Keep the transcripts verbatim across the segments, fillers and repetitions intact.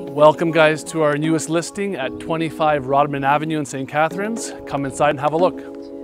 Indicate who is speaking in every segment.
Speaker 1: Welcome guys to our newest listing at twenty-five Rodman Avenue in Saint Catharines. Come inside and have a look.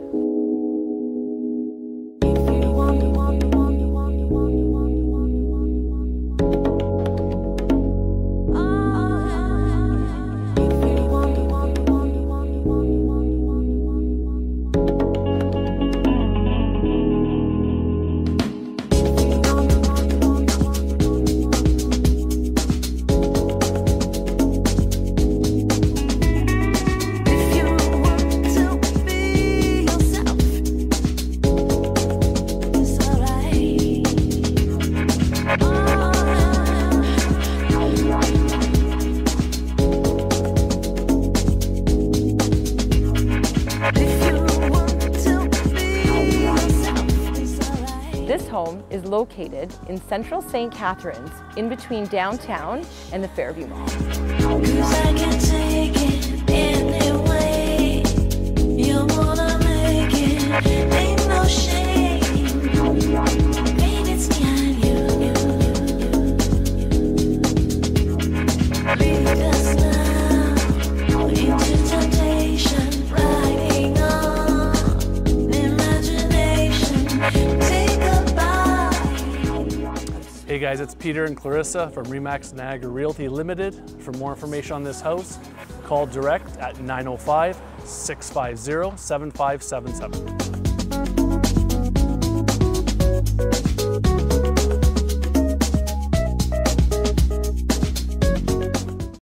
Speaker 2: This home is located in central Saint Catharines, in between downtown and the Fairview Mall.
Speaker 1: Hey guys, it's Peter and Clarissa from Remax Niagara Realty Limited. For more information on this house, call direct at nine oh five, six five zero, seven five seven seven.